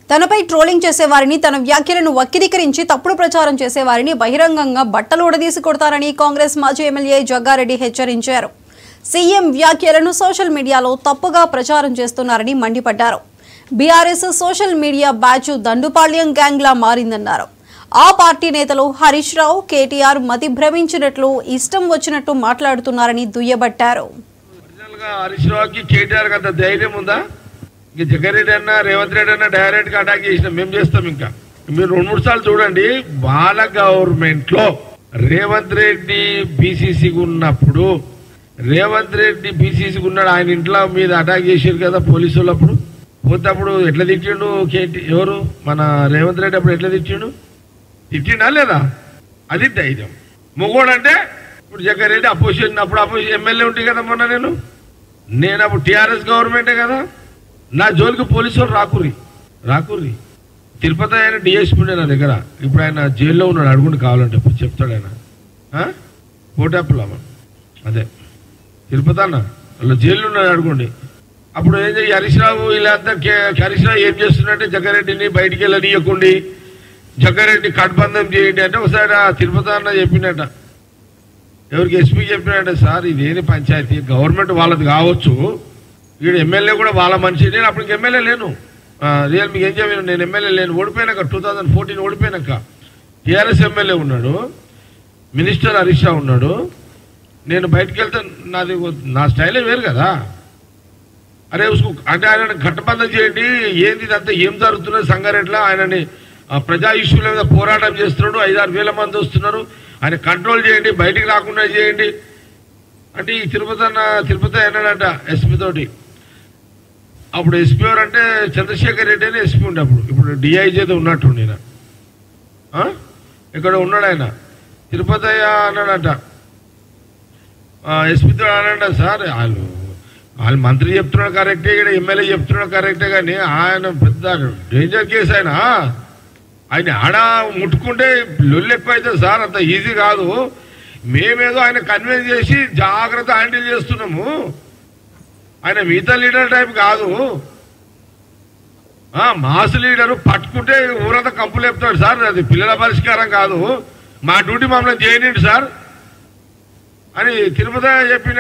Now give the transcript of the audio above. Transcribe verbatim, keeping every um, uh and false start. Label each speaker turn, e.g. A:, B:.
A: తనపై ట్రోలింగ్ చేసేవారిని, తన వ్యాఖ్యలను వక్రీకరించి తప్పుడు ప్రచారం చేసేవారిని బహిరంగంగా బట్టలు ఉడదీసి కొడతారని కాంగ్రెస్ మాజీ ఎమ్మెల్యే జగ్గారెడ్డి హెచ్చరించారు. సీఎం వ్యాఖ్యలను సోషల్ మీడియాలో తప్పుగా ప్రచారం చేస్తున్నారని మండిపడ్డారు. BRS social media batch Dandupalyam గ్యాంగ్లా మారిందన్నారు. ఆ పార్టీ నేతలు హరీష్ రావు, కేటీఆర్ మతి భ్రమించినట్లు ఇష్టం వచ్చినట్టు మాట్లాడుతున్నారని దుయ్యబట్టారు.
B: హరీష్ రావుకి కేటీఆర్ అంత ధైర్యం ఉందా? ఇంక జగ్గారెడ్డి అన్న, రేవంత్ రెడ్డి అన్న డైరెక్ట్ గా అటాక్ చేసినాం, మేము చేస్తాం. ఇంకా మీరు రెండు మూడు సార్లు చూడండి, వాళ్ళ గవర్నమెంట్ లో రేవంత్ రెడ్డి బీసీసీకి ఉన్నప్పుడు రేవంత్ రెడ్డి బీసీసీకి ఉన్నాడు, ఆయన ఇంట్లో మీద అటాక్ చేసారు కదా పోలీసు అప్పుడు. పోతే అప్పుడు ఎట్లా తిట్టిండు కేటీ ఎవరు మన రేవంత్ రెడ్డి అప్పుడు ఎట్లా తిట్టిండు? తిట్టిండా లేదా? అది ధైర్యం. మొగోడు అంటే ఇప్పుడు జగ్గారెడ్డి అపోజిషన్, అప్పుడు అపోజిషన్ ఎమ్మెల్యే ఉంటుంది కదా. మొన్న నేను నేను అప్పుడు టీఆర్ఎస్ గవర్నమెంటే కదా. నా జోలికి పోలీసు వాళ్ళు రాకుర్రి రాకుర్రి తిరుపతి ఆయన డిఎస్పీ ఉండే నా దగ్గర. ఇప్పుడు ఆయన జైల్లో ఉన్నాడు, అడుగుండి కావాలంటే చెప్తాడు ఆయన. కోటాపుల అదే తిరుపతి అన్న వాళ్ళ జైల్లో ఉన్నాడు, అడుగుండి. అప్పుడు ఏం చేయి హరీష్ రావు వీళ్ళంతా హరీష్ రావు ఏం చేస్తున్నట్టే జగ్గారెడ్డిని బయటికి వెళ్ళనీయకండి, జగ్గారెడ్డి కట్బంధం చేయండి అంటే ఒకసారి ఆ తిరుపతి అన్న చెప్పినట్ట, ఎవరికి ఎస్పీ చెప్పినట్టే, సార్ ఇదేని పంచాయతీ గవర్నమెంట్ వాళ్ళది కావచ్చు, వీడు ఎమ్మెల్యే కూడా వాళ్ళ మనిషి. నేను అప్పటికి ఎమ్మెల్యే లేను, రియల్ మీకు ఏం చెప్పాను, నేను ఎమ్మెల్యే లేను. ఓడిపోయినాక టూ థౌజండ్ ఫోర్టీన్ ఓడిపోయినాక టీఆర్ఎస్ ఎమ్మెల్యే ఉన్నాడు, మినిస్టర్ హరీష్ రావు ఉన్నాడు. నేను బయటకు వెళ్తే నాది నా స్టైలే వేరు కదా. అరే ఉసుకు అంటే ఆయన ఘట్టబంధం చేయండి, ఏంది ఇదంతా ఏం జరుగుతున్నది సంగారెడ్డిలో, ఆయనని ప్రజా ఇష్యూల మీద పోరాటం చేస్తున్నాడు, ఐదారు వేల మంది వస్తున్నారు, ఆయన కంట్రోల్ చేయండి, బయటికి రాకుండా చేయండి అంటే ఈ తిరుపతి అన్న తిరుపతి అన్నాడంట ఎస్పీ తోటి. అప్పుడు ఎస్పీ ఎవరు అంటే చంద్రశేఖర్ రెడ్డి అని ఎస్పీ ఉండే అప్పుడు. ఇప్పుడు డిఐజీతో ఉన్నట్టు నేను ఇక్కడ ఉన్నాడు ఆయన. తిరుపతి అన్నాడంట ఎస్పీతో అన్నాడంట, సార్ వాళ్ళు వాళ్ళు మంత్రి చెప్తున్నాడు కరెక్టే, ఇక్కడ ఎమ్మెల్యే చెప్తున్నాడు కరెక్టే, కానీ ఆయన పెద్ద డేంజర్ కేసు. ఆయన ఆయన ఆడ ముట్టుకుంటే లొల్లు ఎక్కువ అవుతుంది సార్, అంత ఈజీ కాదు. మేమేదో ఆయన కన్విన్స్ చేసి జాగ్రత్త హ్యాండిల్ చేస్తున్నాము, ఆయన మిగతా లీడర్ టైప్ కాదు. మాస్ లీడరు పట్టుకుంటే ఊరంతా కంపులు చెప్తాడు సార్, అది పిల్లల పరిష్కారం కాదు, మా డ్యూటీ మమ్మల్ని చేయనండి సార్ అని తిరుపతి చెప్పిన.